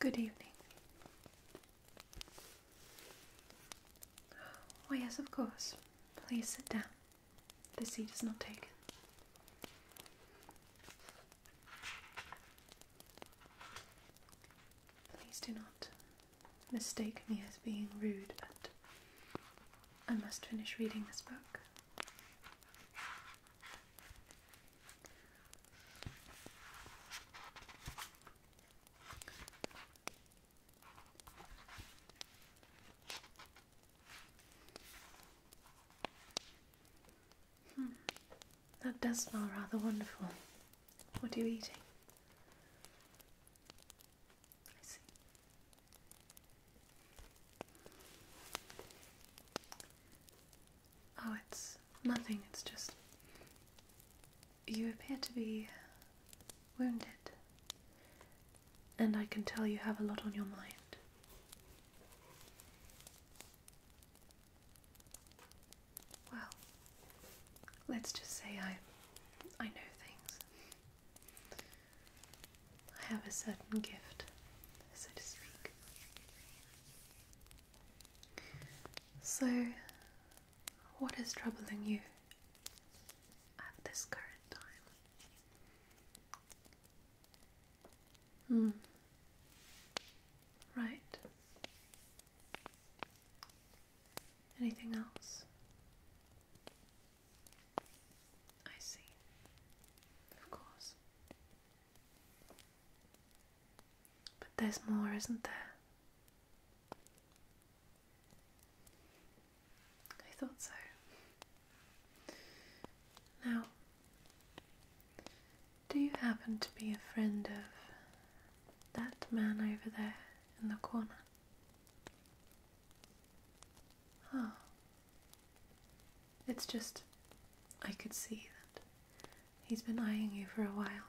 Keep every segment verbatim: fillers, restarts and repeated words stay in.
Good evening. Why, yes, of course. Please sit down. The seat is not taken. Please do not mistake me as being rude, but I must finish reading this book. Hmm. That does smell rather wonderful. What are you eating? I see. Oh, it's nothing, it's just... You appear to be wounded. And I can tell you have a lot on your mind. Well, let's just say I, I know things. I have a certain gift, so to speak. So, what is troubling you at this current time? Hmm. Right. Anything else? I see. Of course. But there's more, isn't there? I thought so. Now, do you happen to be a friend of that man over there in the corner? Oh. It's just, I could see that he's been eyeing you for a while.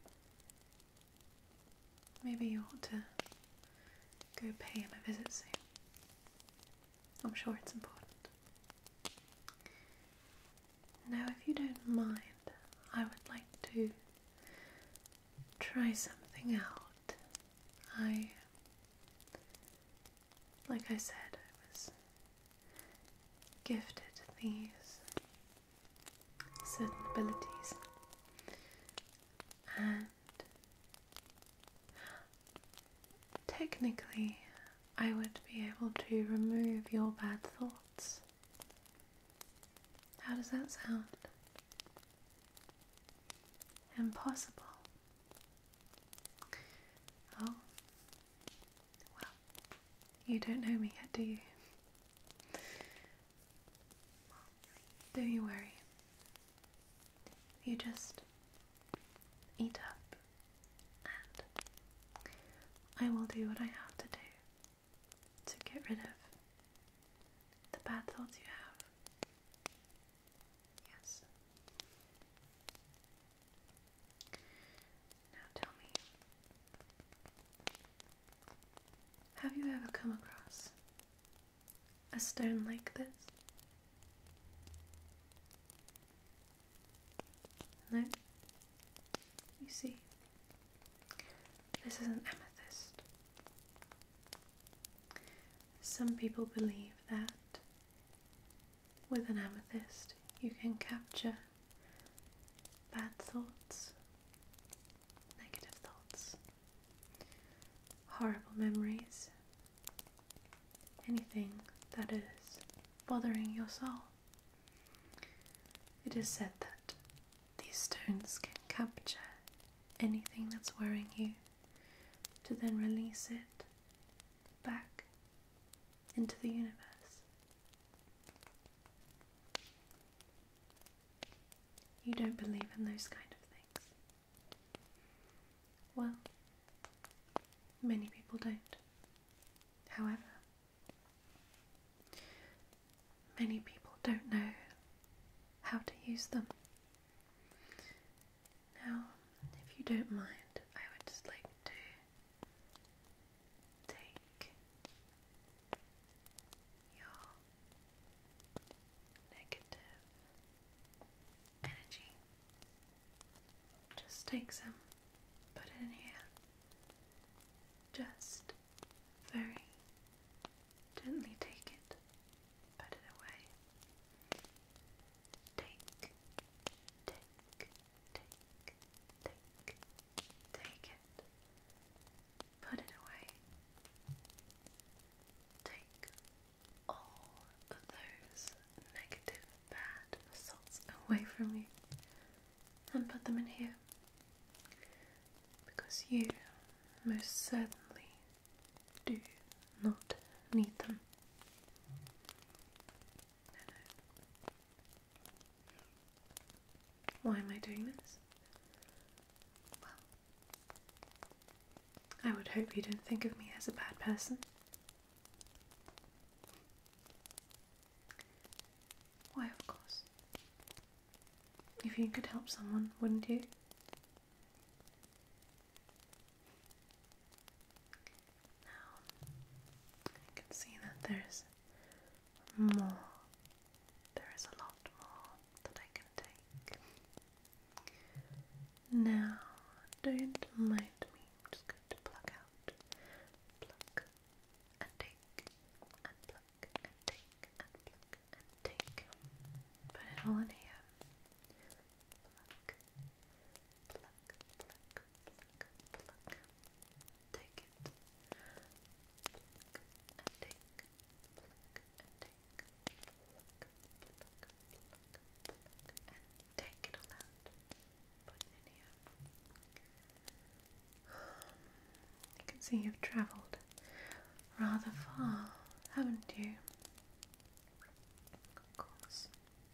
Maybe you ought to go pay him a visit soon. I'm sure it's important. Now, if you don't mind, I would like to try something out. I, like I said, I was gifted these certain abilities, and technically I would be able to remove your bad thoughts. How does that sound? Impossible. Oh, well, you don't know me yet, do you? Don't you worry. You just eat up, and I will do what I have to do to get rid of the bad thoughts you have. Yes. Now tell me, have you ever come across a stone like this? No? You see, this is an amethyst. Some people believe that with an amethyst you can capture bad thoughts, negative thoughts, horrible memories, anything that is bothering your soul. It is said that these stones can capture anything that's worrying you to then release it back into the universe. You don't believe in those kind of things. Well, many people don't. However, many people don't know how to use them. Now, if you don't mind, I would just like to take your negative energy. Just take some, put it in here. Just from you and put them in here, because you most certainly do not need them. No, no. Why am I doing this? Well, I would hope you don't think of me as a bad person. Why, of course. If you could help someone, wouldn't you? Now, I can see that there's more. There is a lot more that I can take. Now, don't mind me. I'm just going to pluck out, pluck, and take, and pluck, and take, and pluck, and take. Put it all in here. Pluck, pluck, pluck, pluck, pluck. Take it. Pluck, and take, pluck, and take, pluck, pluck, pluck, pluck, and take it all out. Put it in here. You can see you've travelled rather far, haven't you? Of course.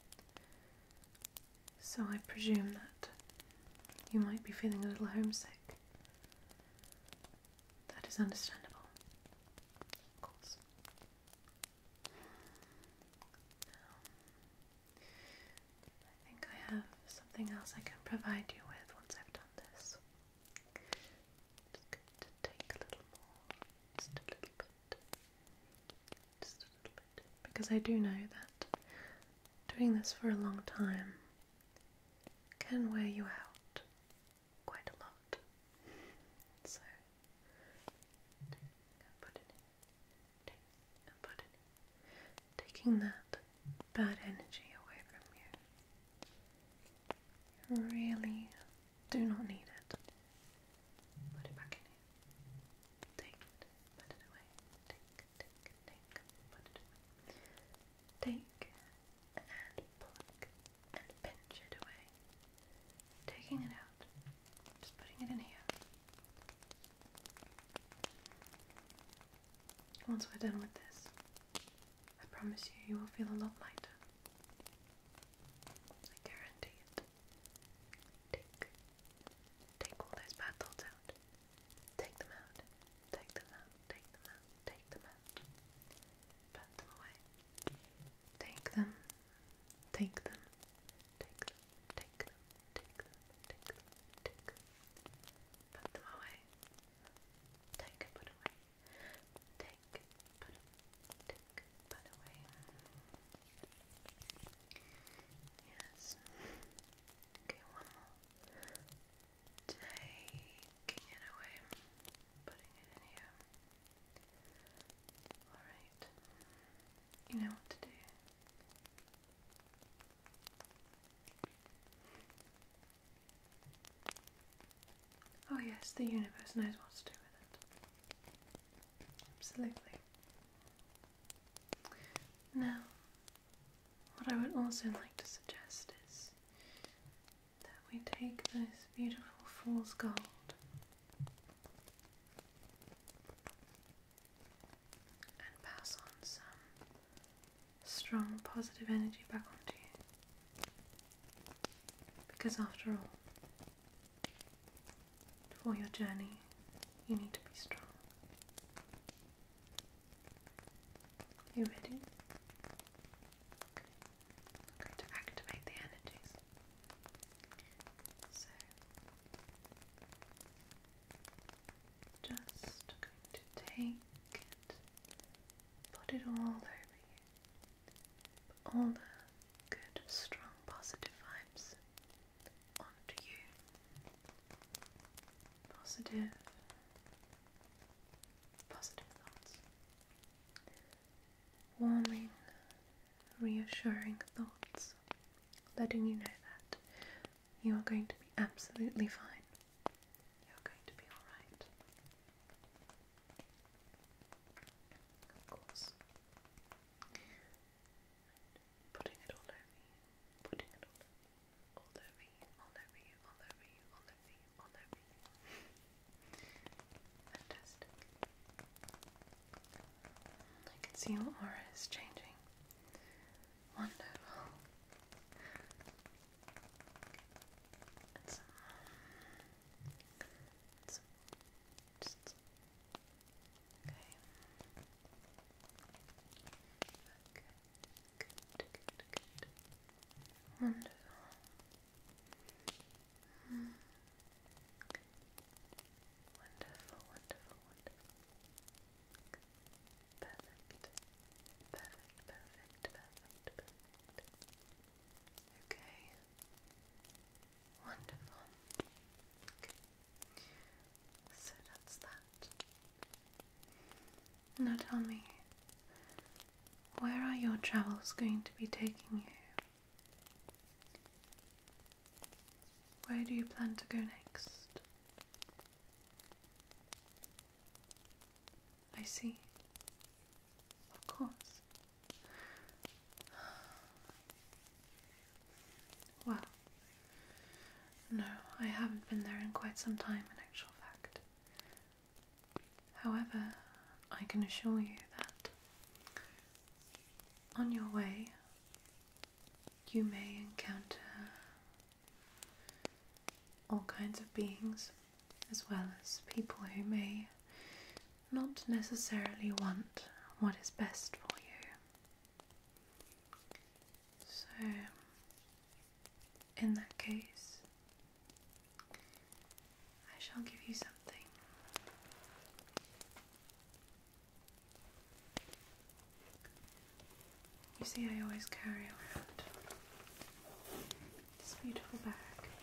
So I presume that you might be feeling a little homesick. That is understandable, of course. Now, I think I have something else I can provide you with once I've done this. Just going to take a little more, just a little bit, just a little bit, because I do know that doing this for a long time can wear you out quite a lot. So, take and put it in, take and put it in, taking that bad energy away from you. You really do not need it. Put it back in here. Take it, put it away. Take, take, take, put it away. Take and pluck and pinch it away. Taking it out, just putting it in here. Once we're done with this, I promise you, you will feel a lot lighter. I guarantee it. Take, take all those bad thoughts out. Take them out. Take them out. Take them out. Take them out. Put them away. Take them. Take them. Take them. Take them. Take them. Take them. Take them. Put them away. Take and put away. Take, put, take, put away. Yes. Okay, one more. Taking it away. Putting it in here. Alright. You know what to do. Oh yes, the universe knows what to do with it. Absolutely. Now, what I would also like to suggest is that we take this beautiful fool's gold and pass on some strong positive energy back onto you. Because after all, for your journey, you need to be strong. You ready? Okay. I'm going to activate the energies. So, just going to take it, put it all over you. Put all the good, strong, positive vibes onto you. Positive, positive thoughts. Warming, reassuring thoughts, letting you know that you are going to be absolutely fine. You're going to be alright. Of course. Putting it all over you. Putting it all over you. So your aura is changing. Wonderful. It's, it's just okay. Okay. Good, good, good. Wonderful. Mm. Wonderful, wonderful, wonderful. Perfect. Perfect, perfect, perfect, perfect. Okay. Wonderful. Okay. So that's that. Now tell me, where are your travels going to be taking you? Where do you plan to go next? I see. Of course. Well, no, I haven't been there in quite some time in actual fact. However, I can assure you that on your way you may encounter all kinds of beings, as well as people who may not necessarily want what is best for you. So, in that case, I shall give you something. You see, I always carry around this beautiful bag.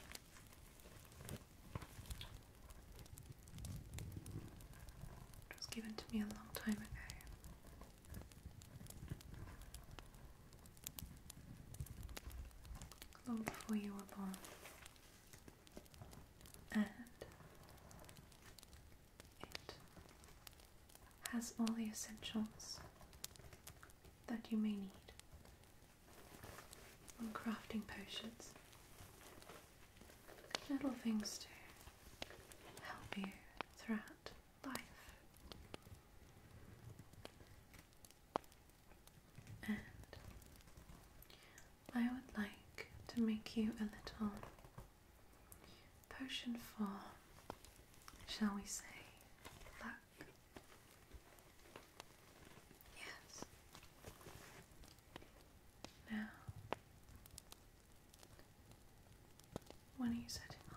It was given to me a long time ago. Long before you were born. And it has all the essentials that you may need when crafting potions. Little things to help you throughout life. And I would like to make you a little potion for, shall we say, luck. Yes. Now, when are you setting off?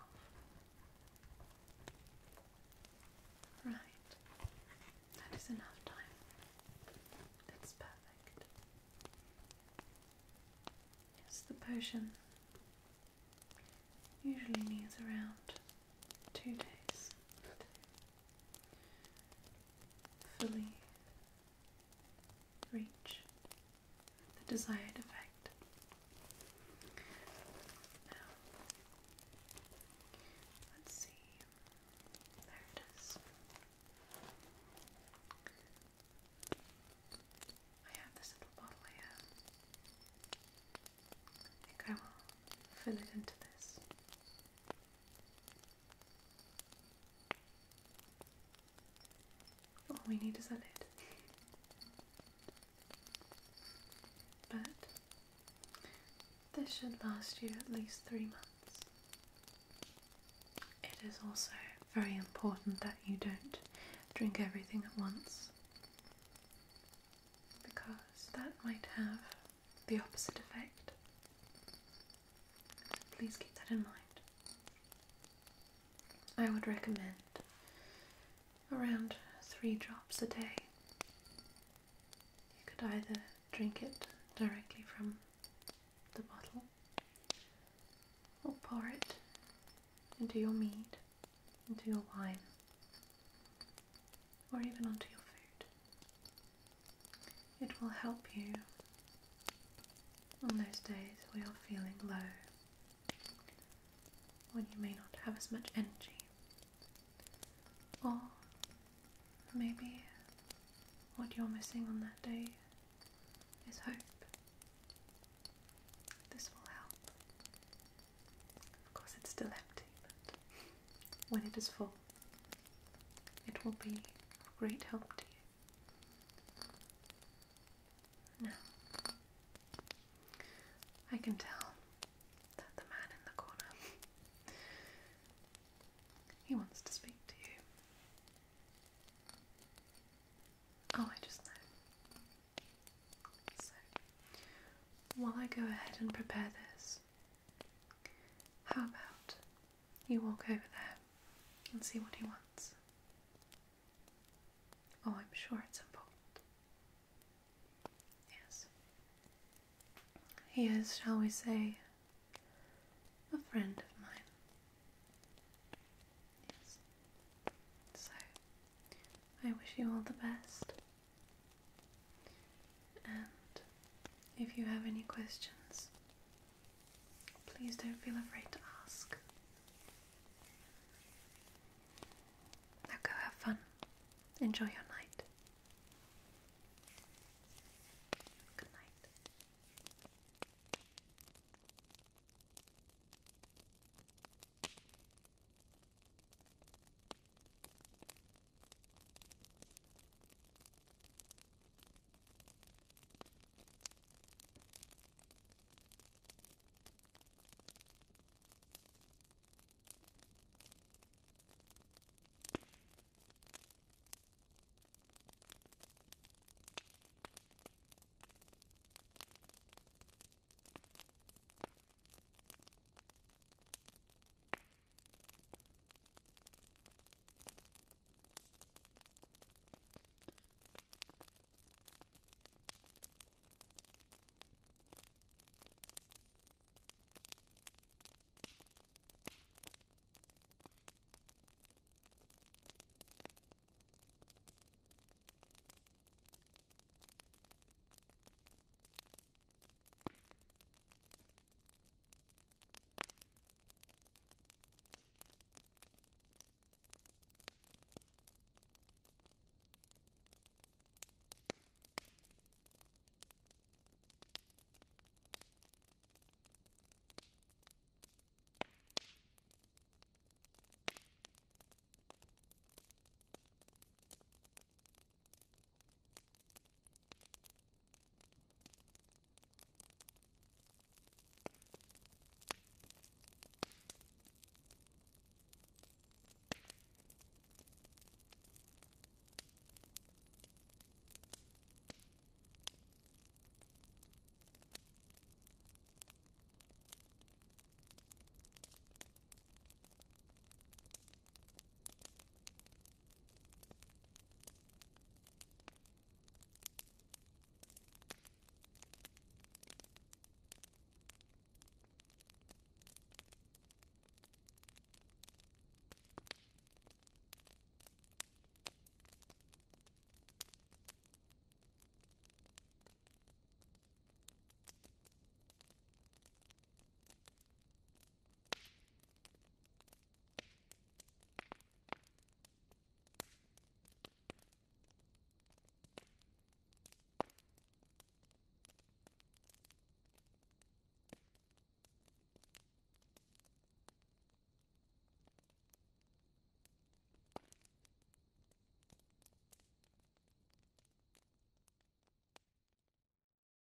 Right. That is enough time. That's perfect. Yes, the potion usually needs around two days to fully reach the desired effect. Now, let's see. There it is. I have this little bottle here. I think I will fill it into this. All we need is a lid. But this should last you at least three months. It is also very important that you don't drink everything at once, because that might have the opposite effect. Please keep that in mind. I would recommend around three drops a day. You could either drink it directly from the bottle, or pour it into your mead, into your wine, or even onto your food. It will help you on those days where you're feeling low, when you may not have as much energy, or maybe what you're missing on that day is hope. This will help. Of course, it's still empty, but when it is full, it will be of great help to you. I can tell that the man in the corner, he wants to speak to you. Oh, I just know. So, while I go ahead and prepare this, how about you walk over there and see what he wants? Oh, I'm sure it's important. Yes. He is, shall we say, a friend of mine. Yes. So, I wish you all the best. And if you have any questions, please don't feel afraid to ask. Now go have fun. Enjoy your night.